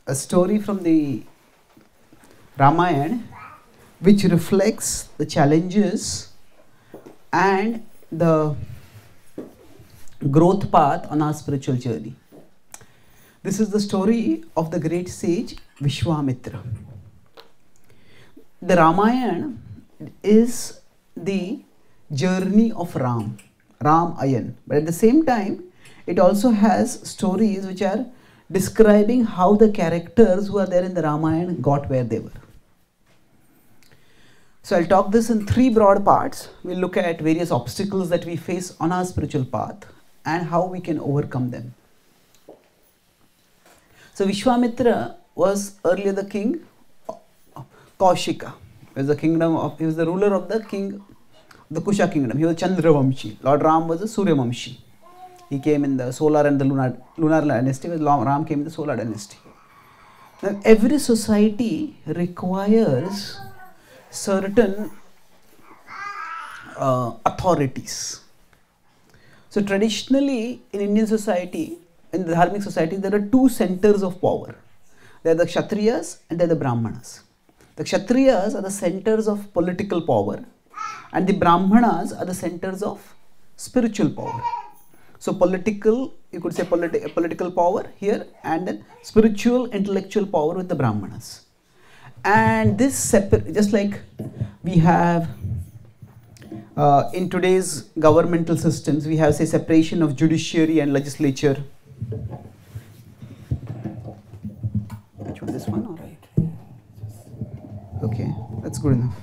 a story from the Ramayana which reflects the challenges and the growth path on our spiritual journey. This is the story of the great sage Vishvamitra. The Ramayana is the journey of Ram Ayan, but at the same time it also has stories which are describing how the characters who are there in the Ramayana got where they were. So I'll talk this in three broad parts. We'll look at various obstacles that we face on our spiritual path and how we can overcome them. So Vishvamitra was earlier the king Kaushika. He was the ruler of the the Kusha kingdom. He was Chandravamshi. Lord Ram was a Suryavamshi. He came in the solar and the lunar dynasty. Ram came in the solar dynasty. Now every society requires certain authorities. So traditionally in Indian society, in the Dharmic society, there are two centers of power. They are the Kshatriyas and they are the Brahmanas. The Kshatriyas are the centers of political power and the Brahmanas are the centers of spiritual power. So political, you could say political power here, and then spiritual, intellectual power with the Brahmanas. And this just like we have in today's governmental systems, we have say separation of judiciary and legislature. Which one? This one, all right? Okay, that's good enough.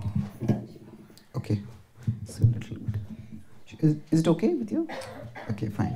Okay, so a little bit. Is it okay with you? Okay, fine.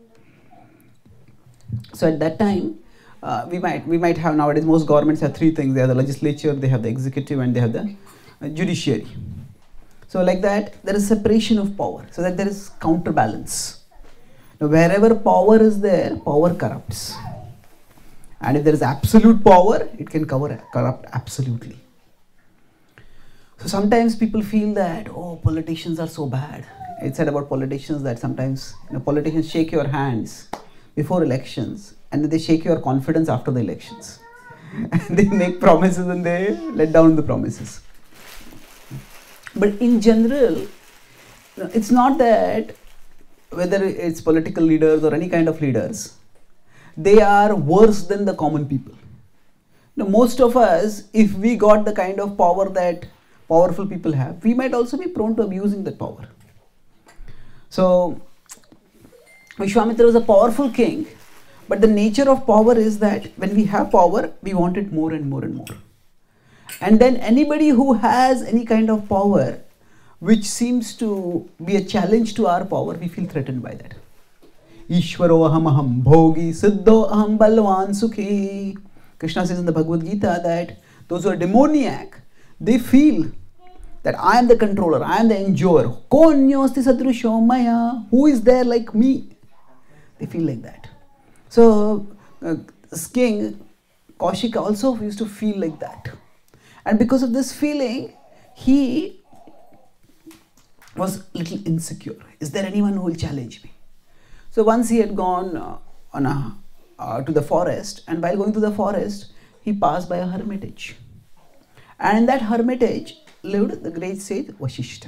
So at that time, we might have nowadays, most governments have three things. They have the legislature, they have the executive, and they have the judiciary. So like that, there is separation of power, so that there is counterbalance. Now wherever power is there, power corrupts. And if there is absolute power, it can corrupt absolutely. So sometimes people feel that, oh, politicians are so bad. It's said about politicians that sometimes politicians shake your hands before elections and then they shake your confidence after the elections. And they make promises and they let down the promises. But in general, it's not that whether it's political leaders or any kind of leaders, they are worse than the common people. Most of us, if we got the kind of power that powerful people have, we might also be prone to abusing that power. So Vishvamitra was a powerful king, but the nature of power is that when we have power, we want it more and more and more. And then anybody who has any kind of power which seems to be a challenge to our power, we feel threatened by that. Ishvaro aham bhogi siddho aham balvan sukhi. Krishna says in the Bhagavad-Gītā that those who are demoniac, they feel that I am the controller, I am the enjoyer. Konyosti sadrusho maya. Who is there like me? They feel like that. So this king Kaushika also used to feel like that. And because of this feeling, he was a little insecure. Is there anyone who will challenge me? So once he had gone to the forest, and while going to the forest, he passed by a hermitage. And in that hermitage lived the great sage Vashishta.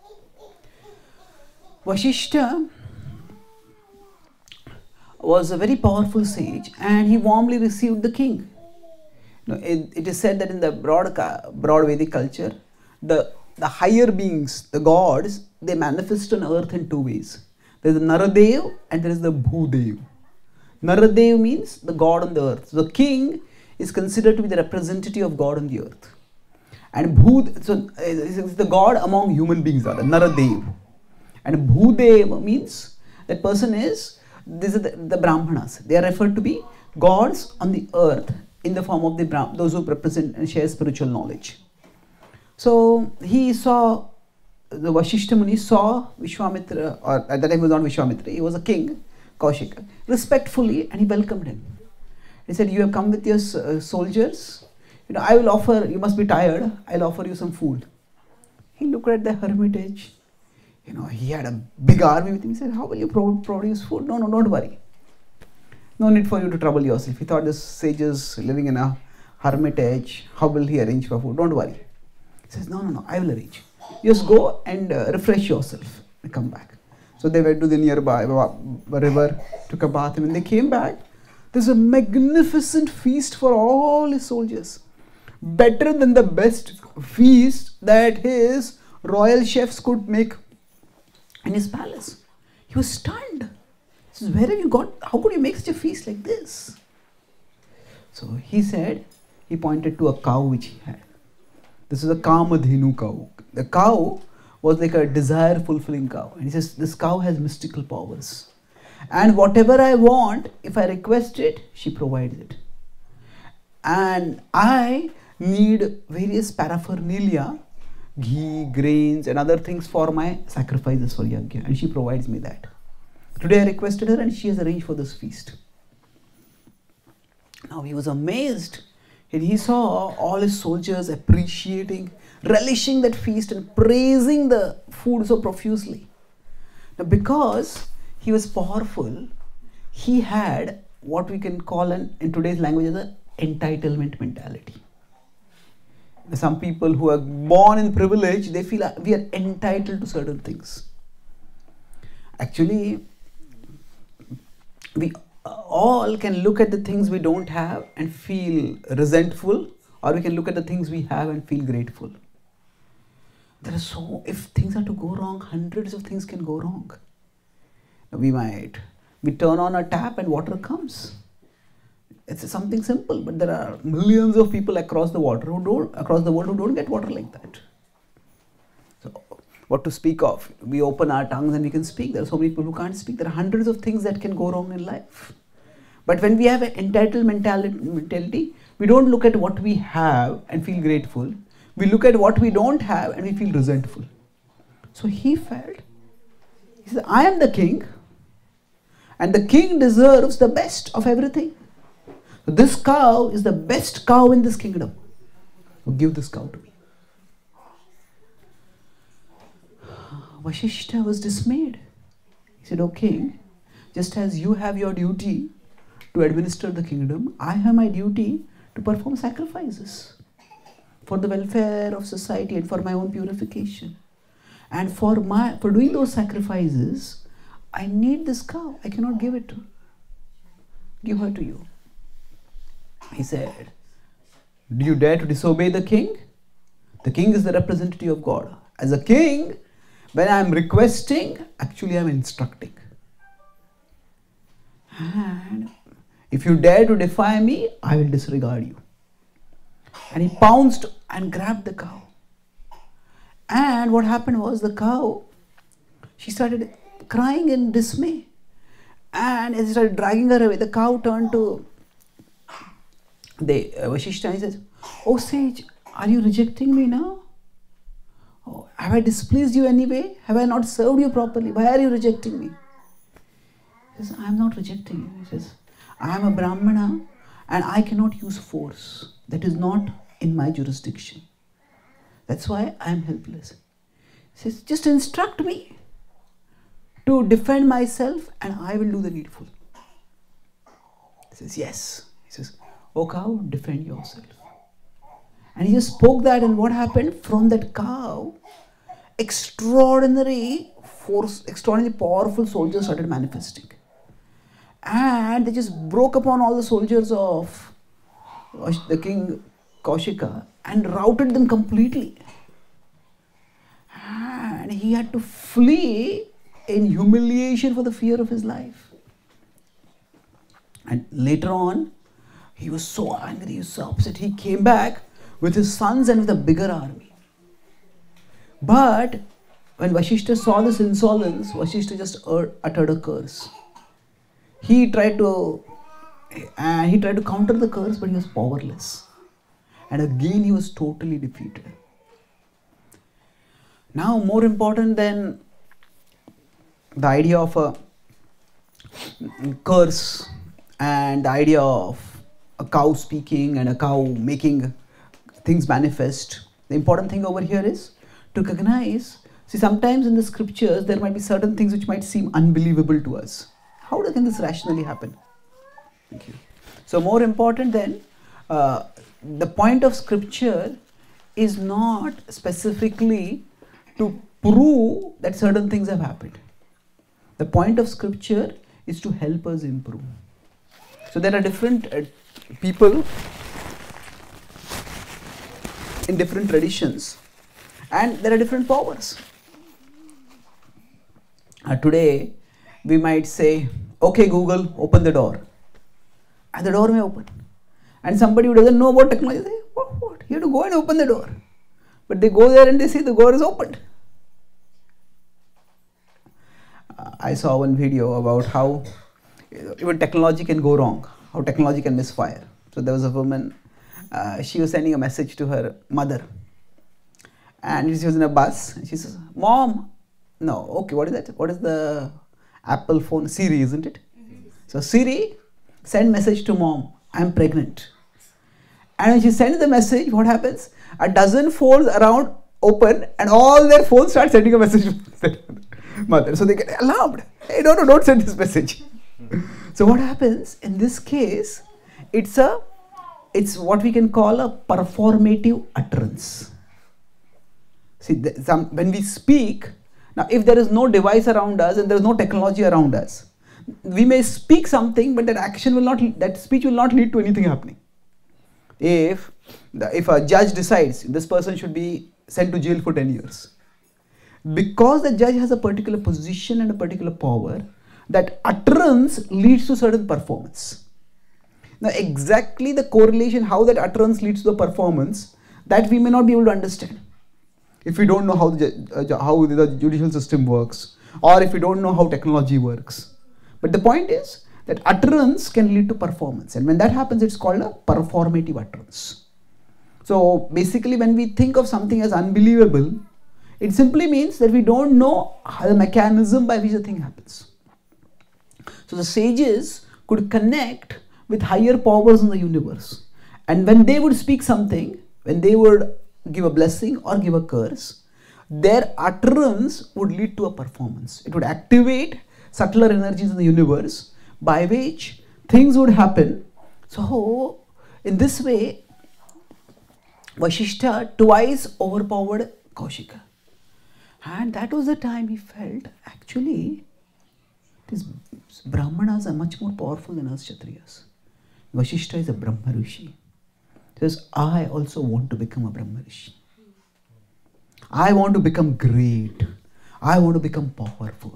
Vashishta was a very powerful sage and he warmly received the king. It is said that in the broad Vedic culture, the higher beings, the gods, they manifest on earth in two ways. There is the Naradev and there is the Bhudev. Naradev means the god on the earth. So the king is considered to be the representative of God on the earth. And is the god among human beings, the Naradev. And Bhudev means that person is, these are the Brahmanas. They are referred to be gods on the earth in the form of those who represent and share spiritual knowledge. So he saw, the Vashishta Muni saw Vishvamitra, or at that time he was not Vishvamitra, he was a king, Kaushika, respectfully, and he welcomed him. He said, you have come with your soldiers, I will offer, you must be tired, I'll offer you some food. He looked at the hermitage, he had a big army with him. He said, how will you produce food? No, don't worry. No need for you to trouble yourself. He thought this sage is living in a hermitage. How will he arrange for food? Don't worry. He says, no, I will arrange. You just go and refresh yourself and come back. So they went to the nearby river, took a bath, and when they came back, there's a magnificent feast for all his soldiers. Better than the best feast that his royal chefs could make in his palace. He was stunned. He says, where have you got, how could you make such a feast like this? So he said, he pointed to a cow which he had. This is a Kamadhenu cow. The cow was like a desire-fulfilling cow. And he says, this cow has mystical powers. And whatever I want, if I request it, she provides it. And I need various paraphernalia, ghee, grains, and other things for my sacrifices for yajna. And she provides me that. Today I requested her and she has arranged for this feast. Now he was amazed. And he saw all his soldiers appreciating, relishing that feast and praising the food so profusely. Now because he was powerful, he had what we can call in today's language as an entitlement mentality. Some people who are born in privilege, they feel we are entitled to certain things. Actually, we all can look at the things we don't have and feel resentful, or we can look at the things we have and feel grateful. If things are to go wrong, hundreds of things can go wrong. We turn on a tap and water comes. It's something simple, but there are millions of people across the world who don't get water like that. So, what to speak of? We open our tongues and we can speak. There are so many people who can't speak. There are hundreds of things that can go wrong in life. But when we have an entitled mentality, we don't look at what we have and feel grateful. We look at what we don't have and we feel resentful. So he felt, he said, I am the king, and the king deserves the best of everything. So this cow is the best cow in this kingdom. So give this cow to me. Vasishtha was dismayed. He said, O king, just as you have your duty to administer the kingdom, I have my duty to perform sacrifices for the welfare of society and for my own purification. And for doing those sacrifices, I need this cow. I cannot give her to you. He said, do you dare to disobey the king? The king is the representative of God. As a king, when I am requesting, actually I am instructing. And if you dare to defy me, I will disregard you. And he pounced and grabbed the cow. And what happened was the cow, she started crying in dismay. And as he started dragging her away, the cow turned to Vasishtha and he says, Oh sage, are you rejecting me now? Oh, have I displeased you anyway? Have I not served you properly? Why are you rejecting me? He says, I am not rejecting you. He says, I am a Brahmana and I cannot use force. That is not in my jurisdiction. That's why I am helpless. He says, just instruct me to defend myself and I will do the needful. He says, yes. He says, O cow, defend yourself. And he just spoke that, and what happened? From that cow, extraordinary powerful soldiers started manifesting. And they just broke upon all the soldiers of the king Kaushika and routed them completely. And he had to flee in humiliation for the fear of his life. And later on, he was so angry, he was so upset. He came back with his sons and with a bigger army. But when Vasishtha saw this insolence, Vasishtha just uttered a curse. He tried to counter the curse, but he was powerless. And again he was totally defeated. Now, more important than the idea of a curse and the idea of a cow speaking and a cow making things manifest, the important thing over here is to recognize, see, sometimes in the scriptures there might be certain things which might seem unbelievable to us. How can this rationally happen? Thank you. So more important than the point of scripture is not specifically to prove that certain things have happened. The point of scripture is to help us improve. So there are different people in different traditions, and there are different powers. Today we might say, okay Google, open the door, and the door may open. And somebody who doesn't know about technology say, what? You have to go and open the door. But they go there and they see the door is opened. I saw one video about how even technology can go wrong, how technology can misfire. So there was a woman, she was sending a message to her mother, and she was in a bus, and she says, Mom, no, okay, what is that? What is the Apple phone? Siri, isn't it? So Siri, send message to mom, I'm pregnant. And when she sends the message, what happens? A dozen phones around open, and all their phones start sending a message to their mother. So they get alarmed. Hey, no, don't send this message. So what happens in this case? It's what we can call a performative utterance. See, when we speak, now if there is no device around us and there is no technology around us, we may speak something, but that speech will not lead to anything happening. If a judge decides this person should be sent to jail for 10 years, because the judge has a particular position and a particular power, that utterance leads to certain performance. Now exactly the correlation, how that utterance leads to the performance, that we may not be able to understand if we don't know how the judicial system works, or if we don't know how technology works. But the point is that utterance can lead to performance, and when that happens, it's called a performative utterance. So basically, when we think of something as unbelievable, it simply means that we don't know the mechanism by which the thing happens. So the sages could connect with higher powers in the universe, and when they would speak something, when they would give a blessing or give a curse, their utterance would lead to a performance. It would activate subtler energies in the universe by which things would happen. So in this way, Vashishta twice overpowered Kaushika, and that was the time he felt, actually these Brahmanas are much more powerful than us Kshatriyas. Vashishta is a Brahma Rishi. He says, I also want to become a Brahma Rishi. I want to become great. I want to become powerful.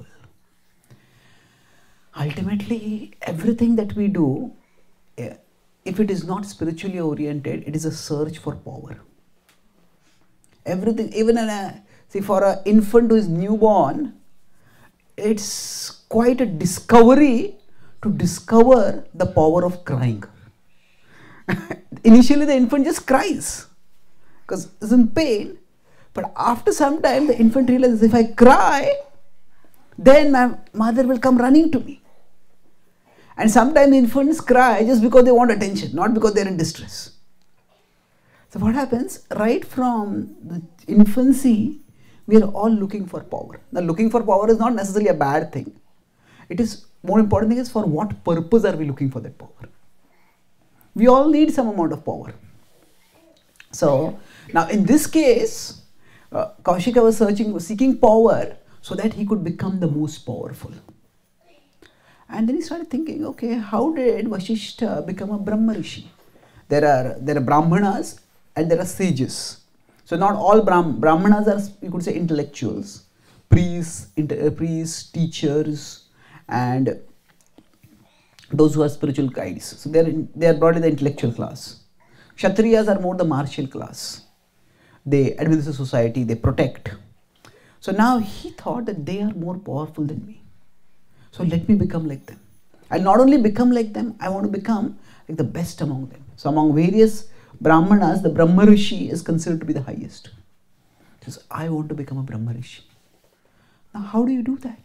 Ultimately, everything that we do, if it is not spiritually oriented, it is a search for power. Everything, even for an infant who is newborn, it's quite a discovery to discover the power of crying. Initially, the infant just cries because it's in pain, but after some time, the infant realizes, if I cry, then my mother will come running to me. And sometimes infants cry just because they want attention, not because they're in distress. So what happens? Right from the infancy, we are all looking for power. Now, looking for power is not necessarily a bad thing. It is, more important thing is, for what purpose are we looking for that power? We all need some amount of power. So now in this case, Kaushika was seeking power so that he could become the most powerful. And then he started thinking, okay, how did Vashishta become a Brahma Rishi? There are Brahmanas and there are sages. So not all Brahmanas are, you could say, intellectuals, priests, teachers, and those who are spiritual guides. So they are broadly the intellectual class. Kshatriyas are more the martial class. They administer society, they protect. So now he thought that they are more powerful than me. So let me become like them. And not only become like them, I want to become like the best among them. So among various Brahmanas, the Brahma Rishi is considered to be the highest. He says, I want to become a Brahma Rishi. Now how do you do that?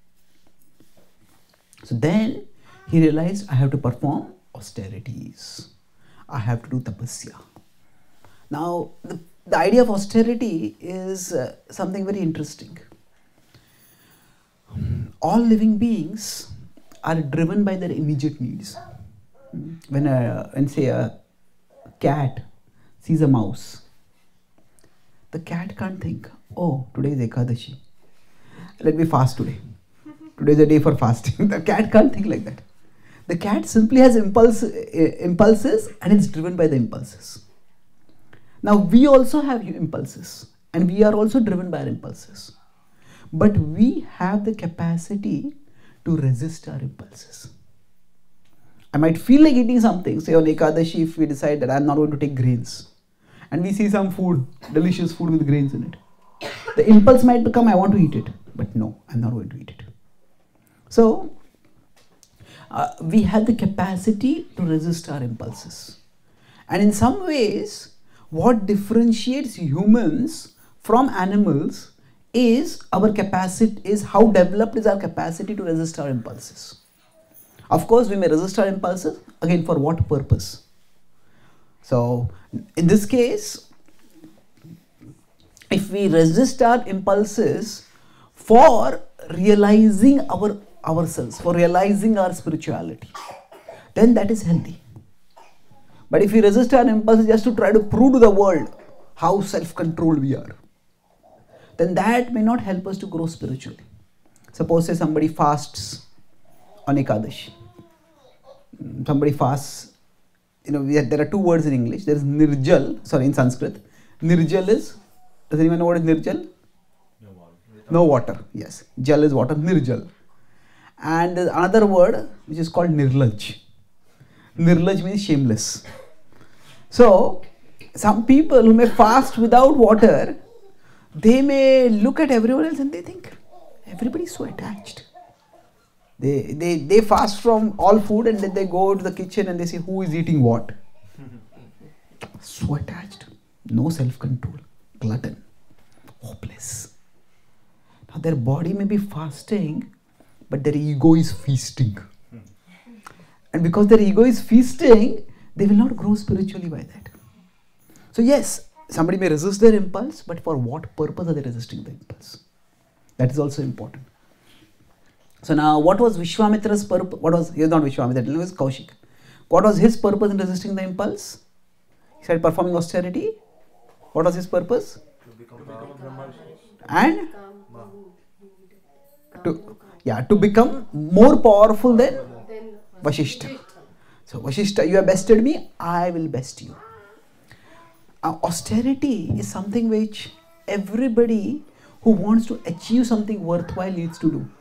So then he realized, I have to perform austerities. I have to do tapasya. Now the idea of austerity is something very interesting. All living beings are driven by their immediate needs. When say a cat sees a mouse, the cat can't think, oh, today is Ekadashi, let me fast today. Today is a day for fasting. The cat can't think like that. The cat simply has impulses and it's driven by the impulses. Now we also have impulses and we are also driven by our impulses. But we have the capacity to resist our impulses. I might feel like eating something, say on Ekadashi, if we decide that I'm not going to take grains, and we see some food, delicious food with grains in it. The impulse might become, I want to eat it, but no, I'm not going to eat it. So, we have the capacity to resist our impulses. And in some ways, what differentiates humans from animals is our capacity, is how developed is our capacity to resist our impulses. Of course, we may resist our impulses, again, for what purpose? So, in this case, if we resist our impulses for realizing ourselves, for realizing our spirituality, then that is healthy. But if we resist our impulses just to try to prove to the world how self-controlled we are, then that may not help us to grow spiritually. Suppose say somebody fasts on Ekadashi. Somebody fasts, there are two words in English. There is Nirjal, in Sanskrit. Nirjal is, does anyone know what is Nirjal? No water, yes. Jal is water, Nirjal. And there is another word which is called Nirlaj. Nirlaj means shameless. So, some people who may fast without water, they may look at everyone else and they think, everybody is so attached. They fast from all food and then they go to the kitchen and they say who is eating what. So attached, no self-control, glutton, hopeless. Now their body may be fasting, but their ego is feasting. And because their ego is feasting, they will not grow spiritually by that. So yes, somebody may resist their impulse, but for what purpose are they resisting the impulse? That is also important. So now, what was Vishvamitra's purpose? He was not Vishvamitra, it was Kaushik. What was his purpose in resisting the impulse? He started performing austerity. What was his purpose? To become and to become more powerful than Vashishta. So Vashishta, you have bested me, I will best you. Austerity is something which everybody who wants to achieve something worthwhile needs to do.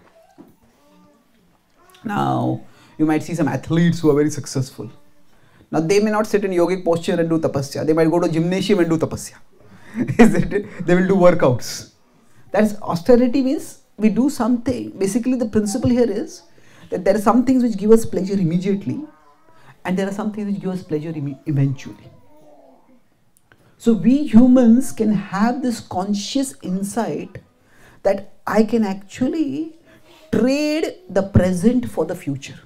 Now, you might see some athletes who are very successful. Now, they may not sit in yogic posture and do tapasya. They might go to gymnasium and do tapasya. They will do workouts. That's austerity means we do something. Basically, the principle here is that there are some things which give us pleasure immediately and there are some things which give us pleasure eventually. So, we humans can have this conscious insight that I can actually trade the present for the future.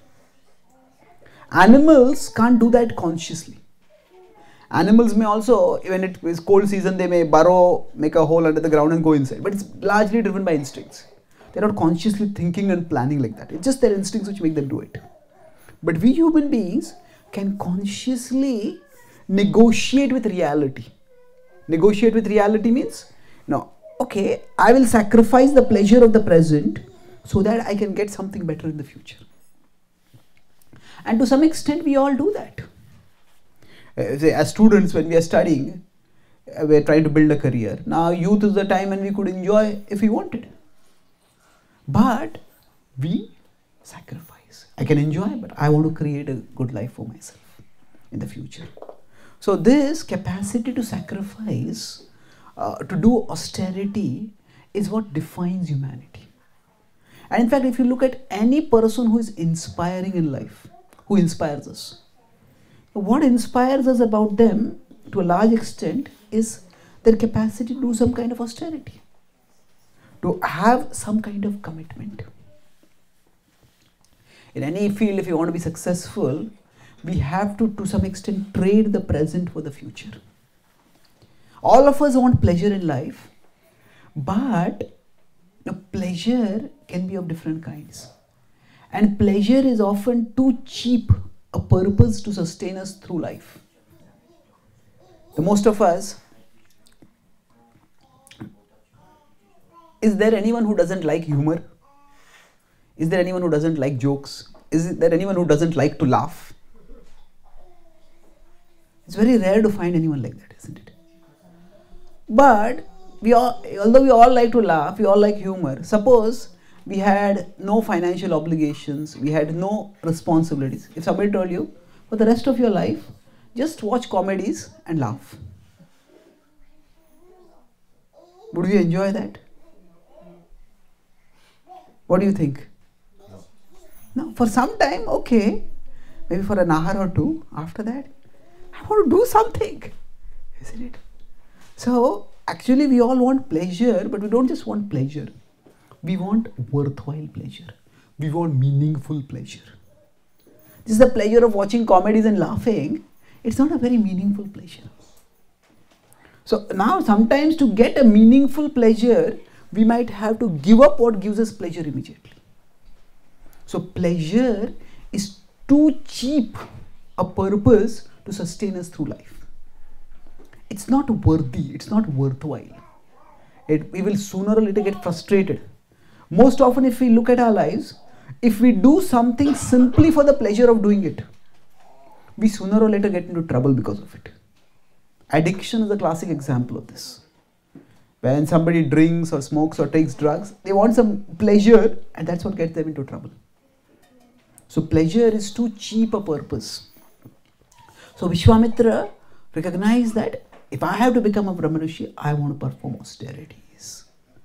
Animals can't do that consciously. Animals may also, when it is cold season, they may burrow, make a hole under the ground and go inside. But it's largely driven by instincts. They're not consciously thinking and planning like that. It's just their instincts which make them do it. But we human beings can consciously negotiate with reality. Negotiate with reality means, no, okay, I will sacrifice the pleasure of the present so that I can get something better in the future. And to some extent, we all do that. As students, when we are studying, we are trying to build a career. Now, youth is the time when we could enjoy if we wanted. But we sacrifice. I can enjoy, but I want to create a good life for myself in the future. So, this capacity to sacrifice, to do austerity, is what defines humanity. And in fact, if you look at any person who is inspiring in life, who inspires us, what inspires us about them to a large extent is their capacity to do some kind of austerity, to have some kind of commitment. In any field, if you want to be successful, we have to some extent, trade the present for the future. All of us want pleasure in life, but the pleasure can be of different kinds. And pleasure is often too cheap a purpose to sustain us through life. The most of us, is there anyone who doesn't like humor? Is there anyone who doesn't like jokes? Is there anyone who doesn't like to laugh? It's very rare to find anyone like that, isn't it? But although we all like to laugh, we all like humor. Suppose we had no financial obligations, we had no responsibilities. If somebody told you, for the rest of your life, just watch comedies and laugh, would we enjoy that? What do you think? No, for some time, okay, maybe for an hour or two. After that, I want to do something, isn't it? So, actually we all want pleasure, but we don't just want pleasure. We want worthwhile pleasure. We want meaningful pleasure. Just the pleasure of watching comedies and laughing, it's not a very meaningful pleasure. So now sometimes to get a meaningful pleasure, we might have to give up what gives us pleasure immediately. So pleasure is too cheap a purpose to sustain us through life. It's not worthy, it's not worthwhile. We will sooner or later get frustrated. Most often if we look at our lives, if we do something simply for the pleasure of doing it, we sooner or later get into trouble because of it. Addiction is a classic example of this. When somebody drinks or smokes or takes drugs, they want some pleasure and that's what gets them into trouble. So pleasure is too cheap a purpose. So Vishvamitra recognized that if I have to become a Brahmarishi, I want to perform austerities.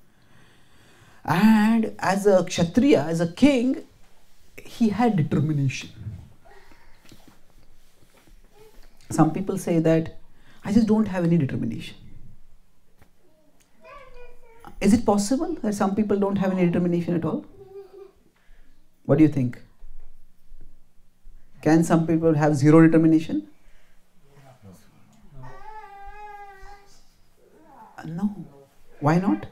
And as a Kshatriya, as a king, he had determination. Some people say that I just don't have any determination. Is it possible that some people don't have any determination at all? What do you think? Can some people have zero determination? No. Why not?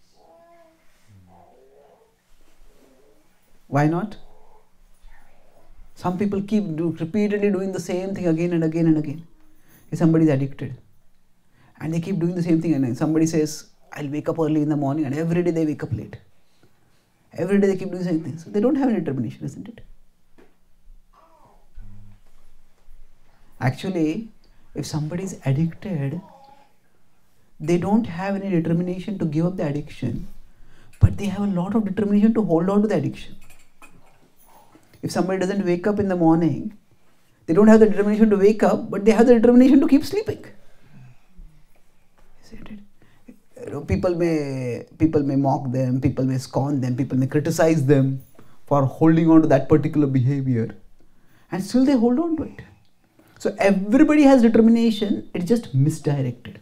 Why not? Some people keep repeatedly doing the same thing again and again and again. If somebody is addicted and they keep doing the same thing, and somebody says, I'll wake up early in the morning, and every day they wake up late. Every day they keep doing the same thing. So they don't have any determination, isn't it? Actually, if somebody is addicted, they don't have any determination to give up the addiction, but they have a lot of determination to hold on to the addiction. If somebody doesn't wake up in the morning, they don't have the determination to wake up, but they have the determination to keep sleeping. Isn't it? You know, people may mock them, people may scorn them, people may criticize them for holding on to that particular behavior, and still they hold on to it. So everybody has determination, it's just misdirected.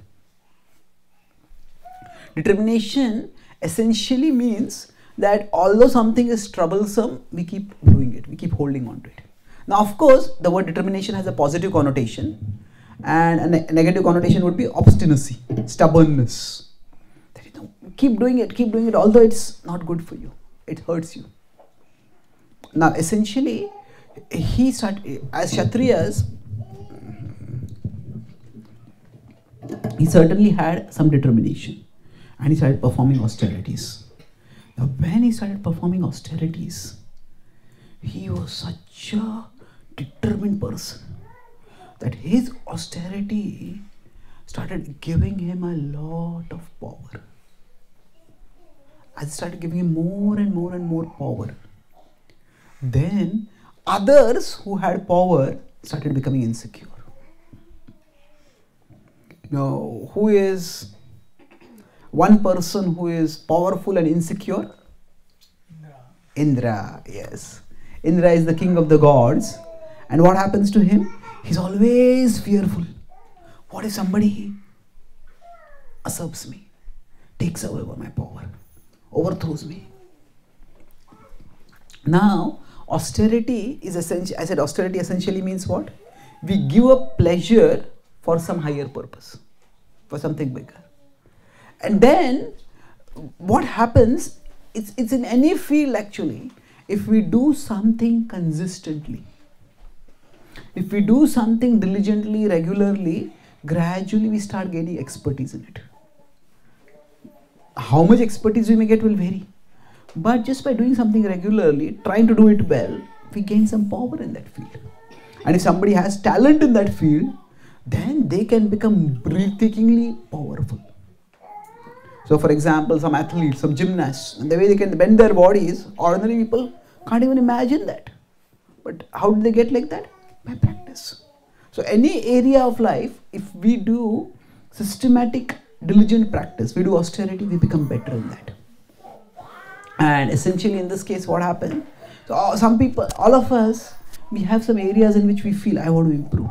Determination essentially means that although something is troublesome, we keep doing it, we keep holding on to it. Now, of course, the word determination has a positive connotation, and a negative connotation would be obstinacy, stubbornness. That, you know, keep doing it, although it's not good for you, it hurts you. Now, essentially, he started, as Kshatriyas, he certainly had some determination, and he started performing austerities. Now, when he started performing austerities, he was such a determined person that his austerity started giving him a lot of power. As it started giving him more and more and more power, then others who had power started becoming insecure. Now, who is one person who is powerful and insecure? Indra, yes. Indra is the king of the gods. And what happens to him? He's always fearful. What if somebody usurps me, takes away my power, overthrows me? Now, austerity is essential. I said austerity essentially means what? We give up pleasure for some higher purpose, for something bigger. And then what happens, it's in any field actually, if we do something consistently, If we do something diligently, regularly, gradually we start gaining expertise in it. How much expertise we may get will vary. But just by doing something regularly, trying to do it well, we gain some power in that field. And if somebody has talent in that field, then they can become breathtakingly powerful. So for example, some athletes, some gymnasts, and the way they can bend their bodies, ordinary people can't even imagine that. But how did they get like that? By practice. So any area of life, if we do systematic, diligent practice, we do austerity, we become better in that. And essentially in this case, what happened? So some people, all of us, we have some areas in which we feel, I want to improve.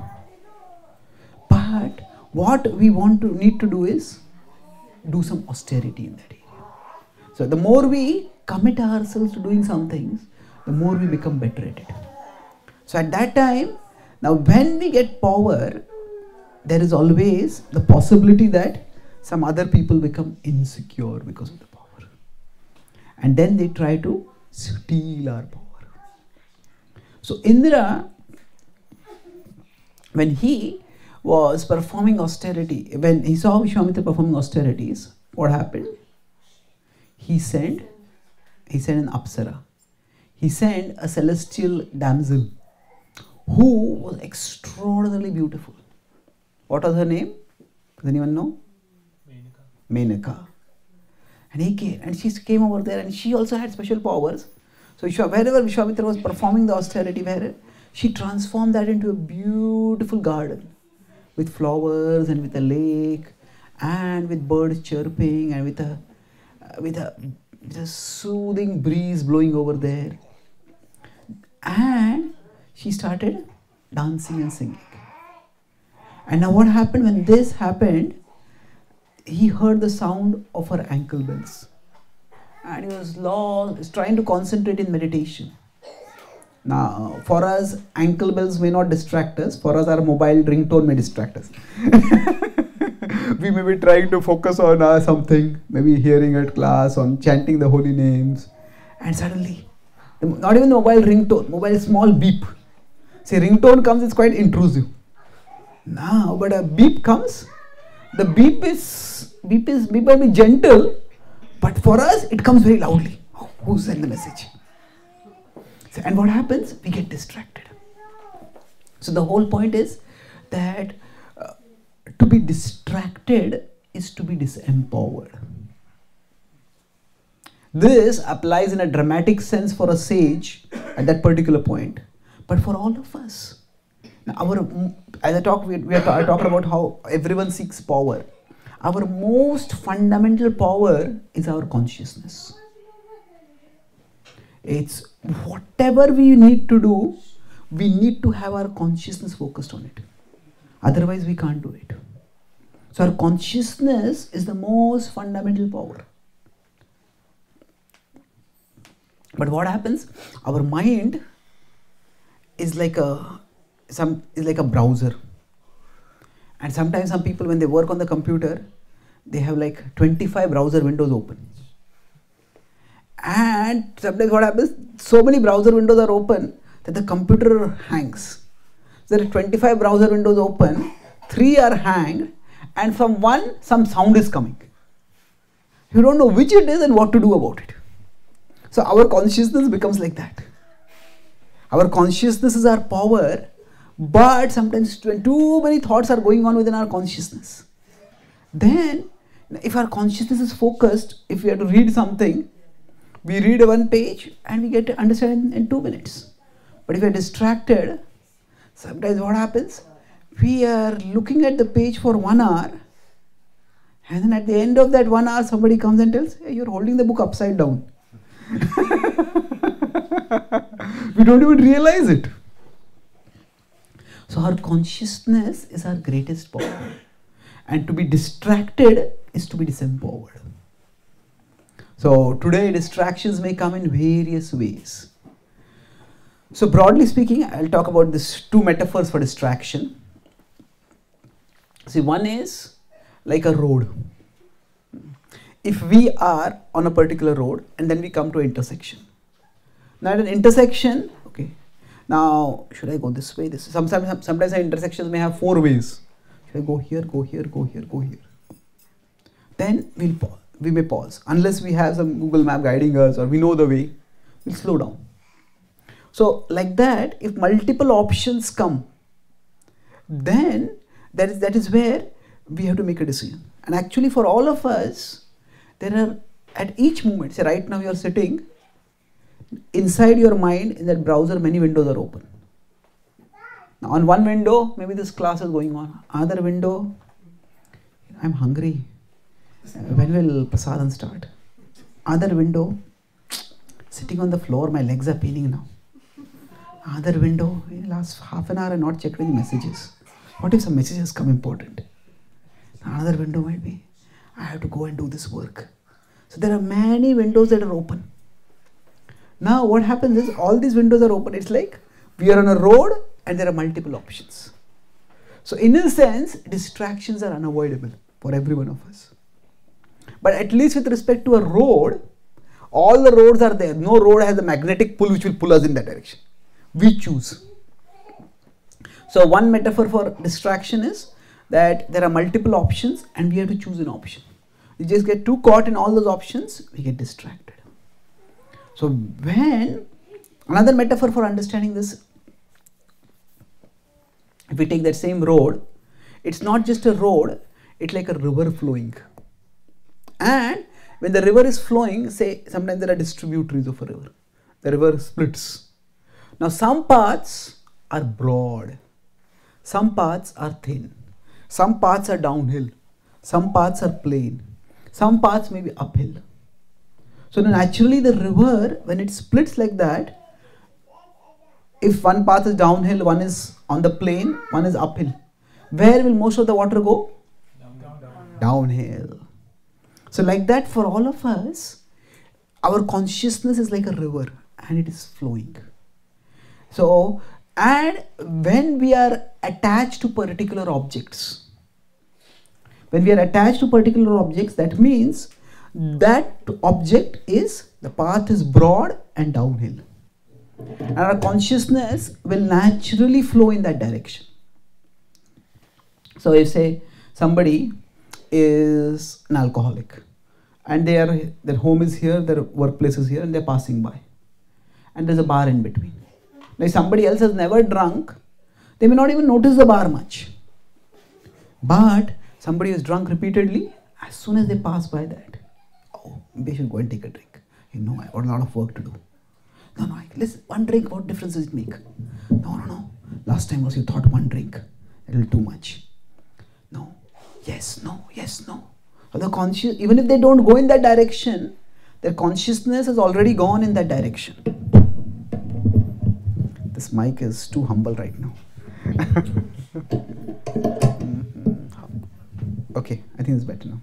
But what we need to do is do some austerity in that area. So the more we commit ourselves to doing some things, the more we become better at it. So at that time, now when we get power, there is always the possibility that some other people become insecure because of the power. And then they try to steal our power. So Indra, when he was performing austerity, when he saw Vishvamitra performing austerities, what happened? He sent an Apsara. He sent a celestial damsel who was extraordinarily beautiful. What was her name? Does anyone know? Menaka. And he came, and she came over there, and she also had special powers. So wherever Vishvamitra was performing the austerity, she transformed that into a beautiful garden with flowers and with a lake and with birds chirping and with a soothing breeze blowing over there. And she started dancing and singing. And now what happened when this happened? He heard the sound of her ankle bells. And he was lost, trying to concentrate in meditation. Now, for us, ankle bells may not distract us. For us, our mobile ringtone may distract us. We may be trying to focus on something, maybe hearing at class, on chanting the holy names. And suddenly, not even the mobile ringtone, mobile small beep. See, ringtone comes, it's quite intrusive. Now, but a beep comes. The beep might be gentle, but for us, it comes very loudly. Oh, who sent the message? So, and what happens? We get distracted. So the whole point is that to be distracted is to be disempowered. This applies in a dramatic sense for a sage at that particular point, but for all of us. Now as I talk, we are talking about how everyone seeks power. Our most fundamental power is our consciousness. It's whatever we need to do, we need to have our consciousness focused on it. Otherwise, we can't do it. So our consciousness is the most fundamental power. But what happens? Our mind is like a browser. And sometimes some people, when they work on the computer, they have like 25 browser windows open. And sometimes what happens? So many browser windows are open that the computer hangs. So there are 25 browser windows open, 3 are hanged, and from one, some sound is coming. You don't know which it is and what to do about it. So our consciousness becomes like that. Our consciousness is our power, but sometimes when too many thoughts are going on within our consciousnness, then if our consciousness is focused, if we have to read something, we read one page and we get to understand in 2 minutes. But if we are distracted, sometimes what happens? We are looking at the page for 1 hour, and then at the end of that 1 hour, somebody comes and tells, hey, you're holding the book upside down. We don't even realize it. So our consciousness is our greatest power. And to be distracted is to be disempowered. So today distractions may come in various ways. So broadly speaking, I'll talk about these 2 metaphors for distraction. See, one is like a road. If we are on a particular road and then we come to an intersection. Now at an intersection, okay, Now, should I go this way? Sometimes the intersections may have 4 ways. Should I go here, go here, go here, go here? Then we may pause. Unless we have some Google map guiding us or we know the way, we'll slow down. So like that, if multiple options come, then that is where we have to make a decision. And actually for all of us, there are at each moment, say right now you are sitting, inside your mind in that browser many windows are open. Now on one window, maybe this class is going on. Other window, I'm hungry. When will prasadam start? Other window, sitting on the floor, my legs are paining now. Other window, last half an hour I have not checked any messages. What if some message has come important? Another window might be, I have to go and do this work. So there are many windows that are open. Now what happens is all these windows are open. It's like we are on a road and there are multiple options. So in a sense, distractions are unavoidable for every one of us. But at least with respect to a road, all the roads are there. No road has a magnetic pull which will pull us in that direction. We choose. So one metaphor for distraction is that there are multiple options and we have to choose an option. We just get too caught in all those options, we get distracted. So when, another metaphor for understanding this, if we take that same road, it's not just a road, it's like a river flowing. And when the river is flowing, say sometimes there are distributaries of a river. The river splits. Now some paths are broad, some paths are thin, some paths are downhill, some paths are plain, some paths may be uphill. So naturally the river, when it splits like that, if one path is downhill, one is on the plain, one is uphill. Where will most of the water go? Downhill. So like that for all of us, our consciousness is like a river and it is flowing. So, and when we are attached to particular objects, that means that object is, the path is broad and downhill. And our consciousness will naturally flow in that direction. So, if say somebody is an alcoholic and their home is here, their workplace is here and they're passing by. And there's a bar in between. Now, if somebody else has never drunk, they may not even notice the bar much. But somebody who's drunk repeatedly, as soon as they pass by that, oh, maybe I should go and take a drink. You know, I got a lot of work to do. No, listen, one drink, what difference does it make? No. Last time was you thought one drink, a little too much. No, yes, no. So the conscious, even if they don't go in that direction, their consciousness has already gone in that direction. This mic is too humble right now. Okay, I think it's better now.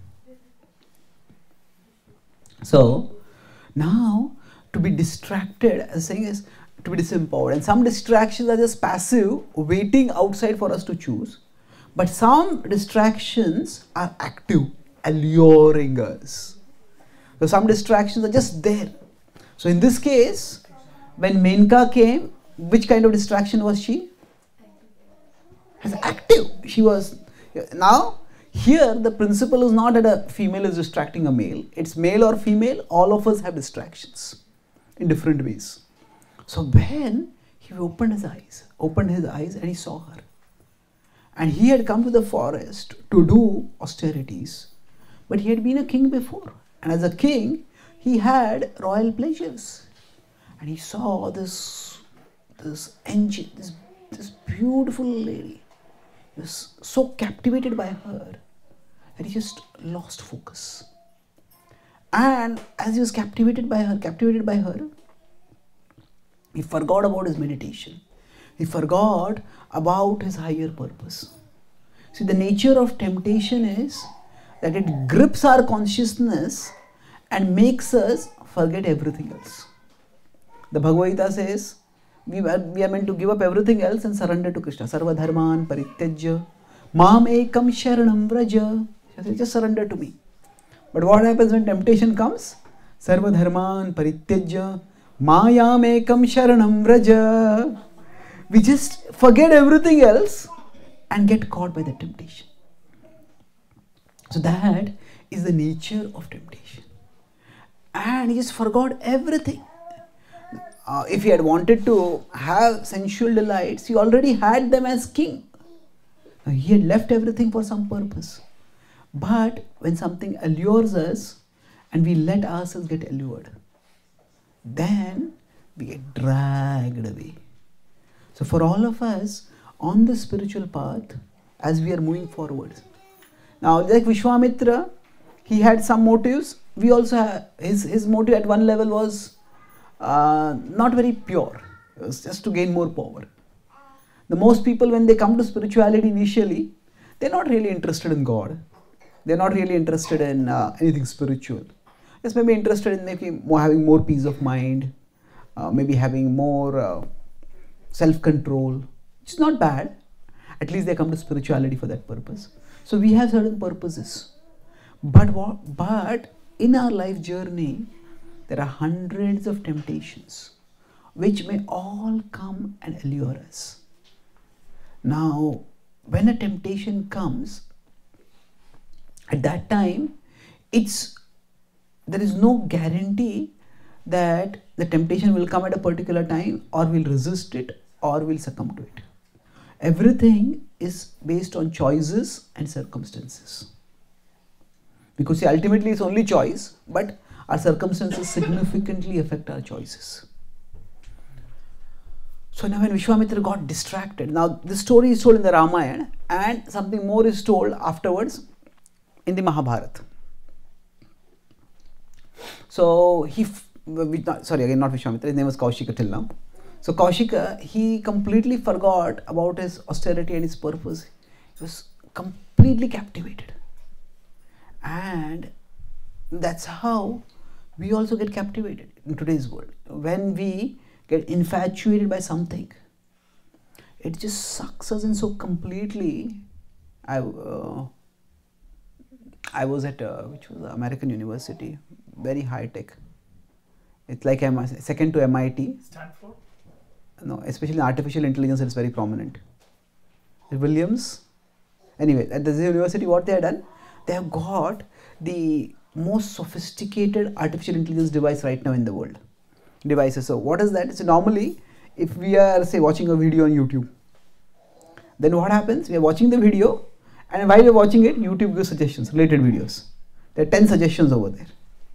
So, now to be distracted, as saying is to be disempowered. And some distractions are just passive, waiting outside for us to choose. But some distractions are active, alluring us. So some distractions are just there. So in this case, when Menka came, which kind of distraction was she? As active. She was. Now, here the principle is not that a female is distracting a male. It's male or female, all of us have distractions in different ways. So when he opened his eyes and he saw her. And he had come to the forest to do austerities. But he had been a king before. And as a king, he had royal pleasures. And he saw this engine, this beautiful lady. He was so captivated by her that he just lost focus. And as he was captivated by her, he forgot about his meditation. He forgot about his higher purpose. See, the nature of temptation is that it grips our consciousness and makes us forget everything else. The Bhagavad-Gītā says, we are meant to give up everything else and surrender to Krishna. Sarva dharman parityajya mam ekam sharanam vraja. Just surrender to me. But what happens when temptation comes? Sarva dharman parityajya mayam ekam sharanam vraja. we just forget everything else and get caught by the temptation. So that is the nature of temptation. And he just forgot everything. If he had wanted to have sensual delights, he already had them as king. He had left everything for some purpose. But when something allures us and we let ourselves get allured, then we get dragged away. So for all of us on the spiritual path, as we are moving forward, now like Vishvamitra, he had some motives. We also have, his motive at one level was not very pure. It was just to gain more power. The most people, when they come to spirituality initially, they're not really interested in God. They're not really interested in anything spiritual. Just maybe interested in maybe having more peace of mind, maybe having more self-control. It's not bad. At least they come to spirituality for that purpose. So we have certain purposes. But in our life journey, there are hundreds of temptations which may all come and allure us. Now, when a temptation comes, at that time, there is no guarantee that the temptation will come at a particular time, or we'll resist it, or we'll succumb to it. Everything is based on choices and circumstances. Because see, ultimately it's only choice, but our circumstances significantly affect our choices. So now when Vishvamitra got distracted, now this story is told in the Ramayana and something more is told afterwards in the Mahabharata. So not Vishvamitra, his name was Kaushika till now. So Kaushika, he completely forgot about his austerity and his purpose. He was completely captivated. And that's how we also get captivated in today's world. When we get infatuated by something, it just sucks us in so completely. I was at which was American University, very high tech. It's like second to MIT. Stanford? No, especially artificial intelligence is very prominent. Williams. Anyway, at the university, what they have done, they have got the most sophisticated artificial intelligence device right now in the world. Devices. So what is that? So normally, if we are say watching a video on YouTube, then what happens? We are watching the video, and while we are watching it, YouTube gives suggestions, related videos. There are 10 suggestions over there.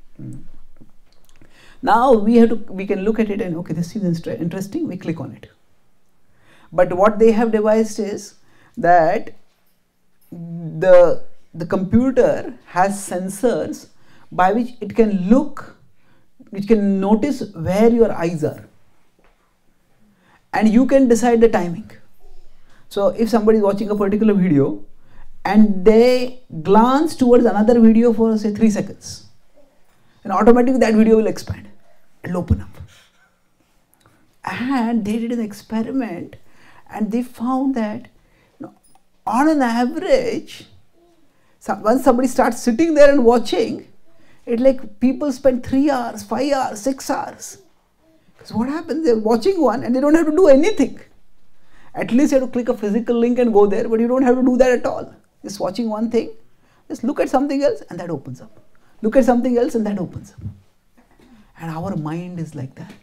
Now we can look at it and okay, this seems interesting. We click on it. But what they have devised is that the computer has sensors by which it can look, which can notice where your eyes are, and you can decide the timing. So if somebody is watching a particular video and they glance towards another video for say 3 seconds, and automatically that video will expand, it'll open up. And they did an experiment and they found that on an average, once somebody starts sitting there and watching, it's like people spend 3 hours, 5 hours, 6 hours. So what happens? They're watching one and they don't have to do anything. At least you have to click a physical link and go there, but you don't have to do that at all. Just watching one thing, just look at something else and that opens up. Look at something else and that opens up. And our mind is like that.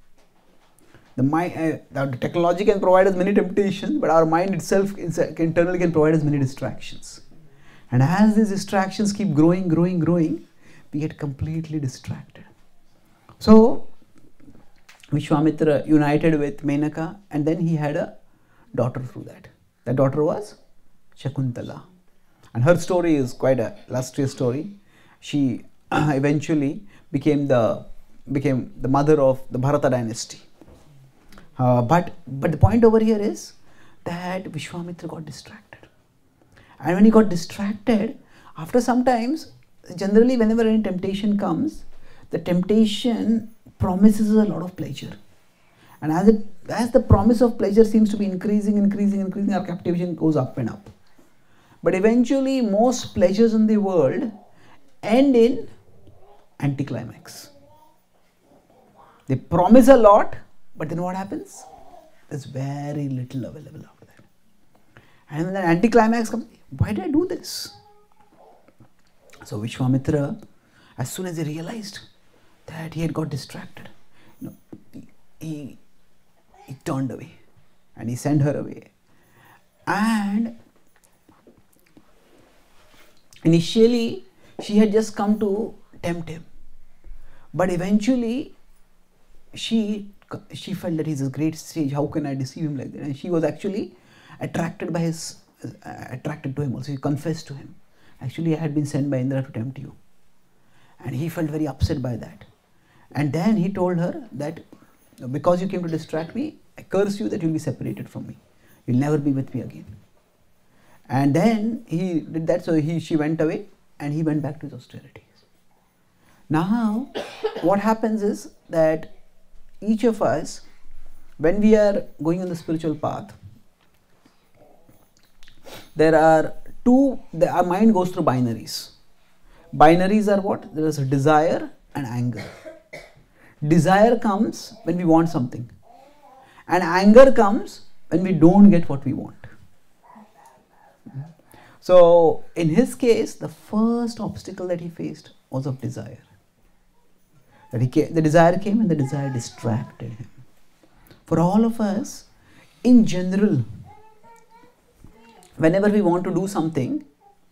The technology can provide us many temptations, but our mind itself internally can provide us many distractions. And as these distractions keep growing, we get completely distracted. So Vishvamitra united with Menaka, and then he had a daughter through that. That daughter was Shakuntala. And her story is quite a illustrious story. She eventually became the mother of the Bharata dynasty. But the point over here is that Vishvamitra got distracted. And when he got distracted, after some times, generally whenever any temptation comes, the temptation promises a lot of pleasure. And as the promise of pleasure seems to be increasing, our captivation goes up and up. But eventually, most pleasures in the world end in anticlimax. They promise a lot, but then what happens? there's very little available after that. And when the anticlimax comes, why did I do this? So Vishvamitra, as soon as he realized that he had got distracted, he turned away and he sent her away. And initially, she had just come to tempt him. But eventually, she felt that he's a great sage. How can I deceive him like that? And she was actually attracted to him also. She confessed to him. Actually, I had been sent by Indra to tempt you. And he felt very upset by that. And then he told her that because you came to distract me, I curse you that you'll be separated from me. You'll never be with me again. And then he did that, so she went away and he went back to his austerities. Now, what happens is that each of us, when we are going on the spiritual path, our mind goes through binaries. Binaries are what? There is a desire and anger. Desire comes when we want something. And anger comes when we don't get what we want. So, in his case, the first obstacle that he faced was of desire. The desire came and the desire distracted him. For all of us, in general, whenever we want to do something,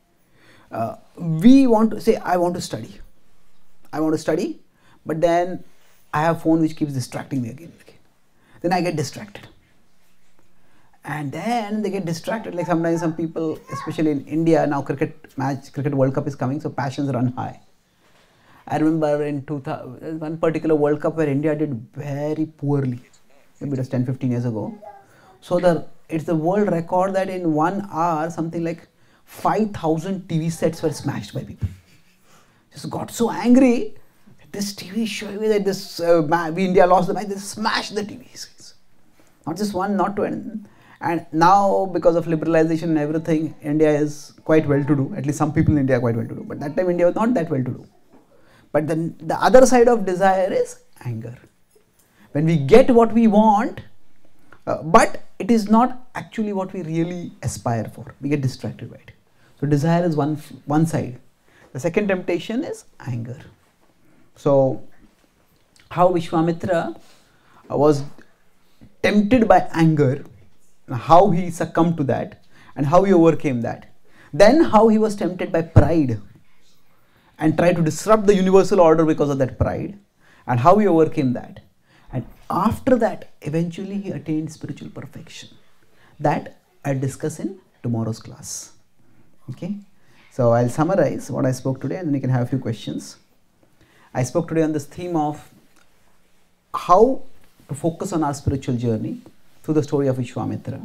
we want to say, I want to study. I want to study, but then I have a phone which keeps distracting me again and again. Then I get distracted. And then they get distracted. Like sometimes some people, especially in India, now cricket World Cup is coming, so passions run high. I remember in 2000, one particular World Cup where India did very poorly. Maybe it was 10-15 years ago. So it's the world record that in 1 hour, something like 5,000 TV sets were smashed by people. Just got so angry that this TV showing me that India lost the match, they smashed the TV screens. Not just one, not two. And now, because of liberalization and everything, India is quite well-to-do. At least some people in India are quite well-to-do. But that time, India was not that well-to-do. But then the other side of desire is anger. When we get what we want, but it is not actually what we really aspire for. We get distracted by it. So desire is one side. The second temptation is anger. So how Vishvamitra was tempted by anger, how he succumbed to that and how he overcame that. Then how he was tempted by pride and tried to disrupt the universal order because of that pride, and how he overcame that. And after that, eventually he attained spiritual perfection. That I'll discuss in tomorrow's class. Okay? So I'll summarize what I spoke today and then you can have a few questions. I spoke today on this theme of how to focus on our spiritual journey through the story of Vishvamitra.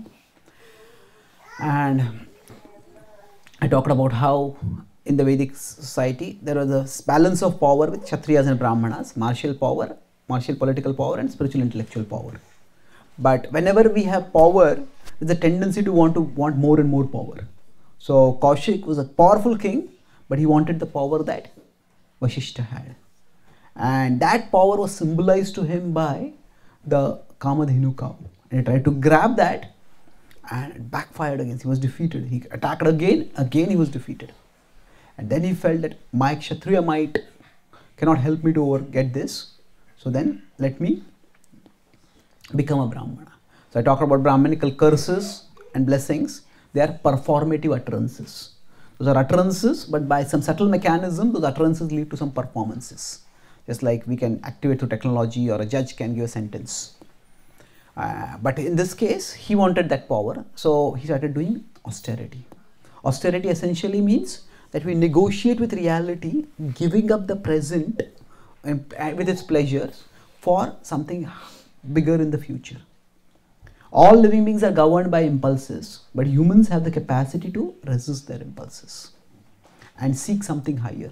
And I talked about how in the Vedic society there was a balance of power with Kshatriyas and Brahmanas, martial political power and spiritual intellectual power. But whenever we have power, there's a tendency to want more and more power. So Kaushik was a powerful king, but he wanted the power that Vasishtha had. And that power was symbolized to him by the Kamadhenu cow. And he tried to grab that and it backfired against him. He was defeated. He attacked again he was defeated. And then he felt that my Kshatriya might cannot help me to get this. So then let me become a Brahmana. So I talked about Brahmanical curses and blessings. They are performative utterances. Those are utterances, but by some subtle mechanism, those utterances lead to some performances. Just like we can activate through technology or a judge can give a sentence. But in this case, he wanted that power. So he started doing austerity. Austerity essentially means that we negotiate with reality, giving up the present with its pleasures for something bigger in the future. All living beings are governed by impulses, but humans have the capacity to resist their impulses and seek something higher.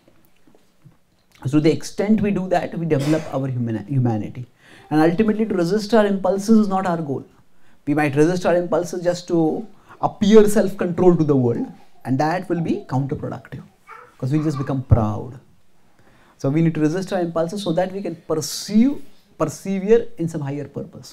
So to the extent we do that, we develop our humanity. And ultimately to resist our impulses is not our goal. We might resist our impulses just to appear self-control to the world, and that will be counterproductive because we just become proud. So we need to resist our impulses so that we can persevere in some higher purpose.